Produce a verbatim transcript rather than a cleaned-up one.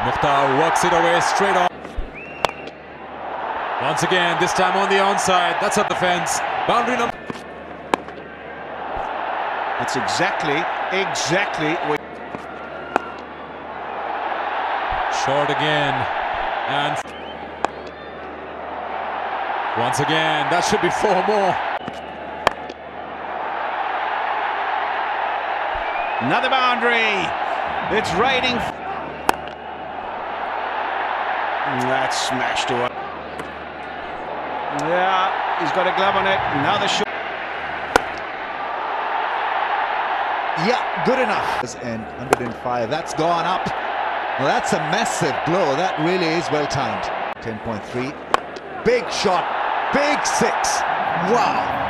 Mukhtar works it away straight on. Once again, this time on the onside. That's at the fence. Boundary number. That's exactly, exactly what. Short again. And once again, that should be four more. Another boundary. It's raining. That's smashed to it. Yeah, he's got a glove on it. Another shot. Yeah, good enough. And one hundred five, that's gone up. Well, that's a massive blow. That really is well timed. ten point three. Big shot. Big six. Wow.